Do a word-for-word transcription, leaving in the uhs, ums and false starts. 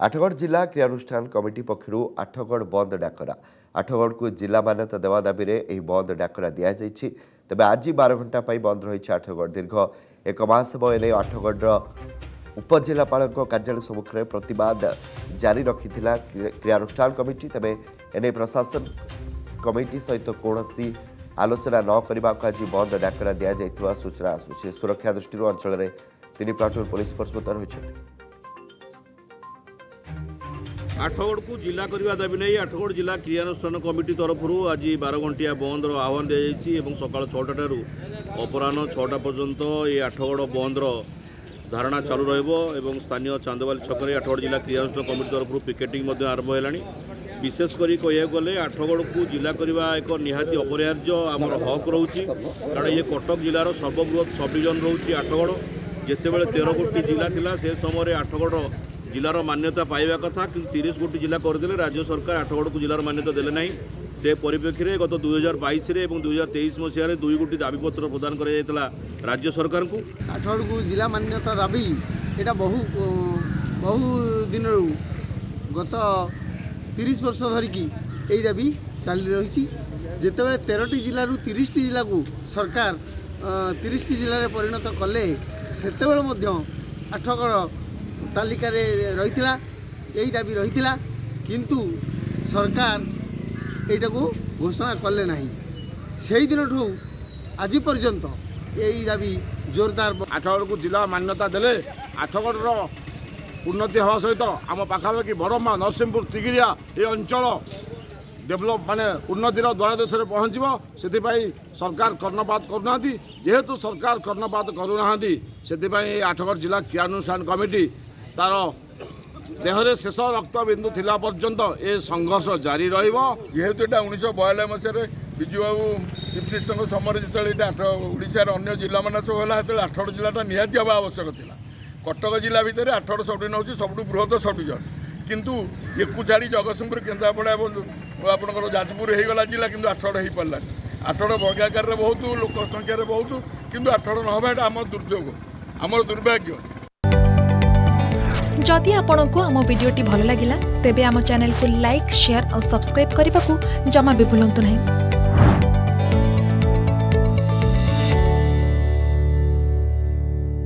आठगढ़ जिला क्रियानुष्ठान कमिटी पक्षर आठगढ़ बंद डाकरा आठगढ़ को जिला मान्यता देवा दाबी में बंद डाकरा दि जाइए। तेज आज बार घंटा बंद रही आठगढ़ दीर्घ एक मास हे एने आठगढ़ उपजिलापाल कार्यालय सम्मुखें प्रतिवाद जारी रखी क्रियानुष्ठान कमिटी। तेज एने प्रशासन कमिटी सहित कौन आलोचना न करने को आज बंद डाकरा दि जाइए सूचना आसूची। सुरक्षा दृष्टि अंचल में तीन प्लाटून पुलिस फोर्स मुतयन होती। आठगढ़ को जिला करने दाबी नहीं आठगढ़ जिला क्रियानुष्ठान कमिटी तरफ आज बार घंटिया बंद आह्वान दी जाइए। सकाल छटा ठार अपराह छटा पर्यंत ये आठगढ़ बंद धारणा चालू रही। स्थानीय चांदवाली छक आठगढ़ जिला क्रियानुष्ठान कमिटी तरफ पिकेटिंग आरंभ है। विशेषकर कह गले आठगढ़ को जिला करने एक निहाती अपरिहार्य आमर हक रोचे कारण ये कटक जिलार सर्वबृहत सब डिविजन रोचे आठगढ़। जितेबाला तेरह गोटी जिला थिला से समय आठगढ़ जिलार मान्यता पाइबा कथा कि तीस गोटी जिला करदे राज्य सरकार आठगढ़ को जिलार मान्यता देले नहीं। से परिप्रेक्षी में गत दुई हजार बैश दुई हजार तेईस मसीह दुई गोटी दाबीपत्र प्रदान कर राज्य सरकार को। आठगढ़ को जिला मान्यता दाबी यहाँ बहु बहु दिन गत तीस वर्ष धरिकी यही दाबी चली रही। जितेबाला तेरह जिलू तीस जिला को सरकार तीस जिले में परिणत कले से आठगढ़ तालिका रही यही दाबी रही किंतु सरकार यहीटा को घोषणा कले ना से दिन ठू आज पर्यंत यही दाबी जोरदार। आठगढ़ को जिला मान्यता देले आठगढ़ उन्नति हवा सहित आम पाखापाखि बड़मा नरसिंहपुर तिगिरिया ये अंचल डेभलप माने उन्नतिर द्वारदेश में पहुँचब से सरकार कर्णपात करूना। जेहेतु सरकार कर्णपात करूना से आठगढ़ जिला क्रियानुष्ठान कमिटी तार देहरे शेष रक्त बिंदु थिला पर्यंत ये संघर्ष जारी जेहेतु यहाँ उन्नीस बयानबे मसीह विजु बाबू चिफ मिनिस्टर समय जो ओडार अन्य जिला मान सब है आठगढ़ जिलाटा निहाती हवा आवश्यक था। कटक जिला भितर आठगढ़ सब डिविजन हूँ सब बृहत सब डिविजन किंतु एक छाड़ी जगतसिंहपुर केन्द्रापड़ा आपंकर जाजपुर होगला जिला किंतु आठगढ़ हो पारा। आठगढ़ वर्गाकार बहुत लोक संख्यार बहुत किंतु आठगढ़ नहबा आम दुर्योग आम दुर्भाग्य। जदि आपंक आम भिडी भल लगा तेब आम चैनल को लाइक शेयर और सब्सक्राइब करने को जमा भी भूलु नहीं।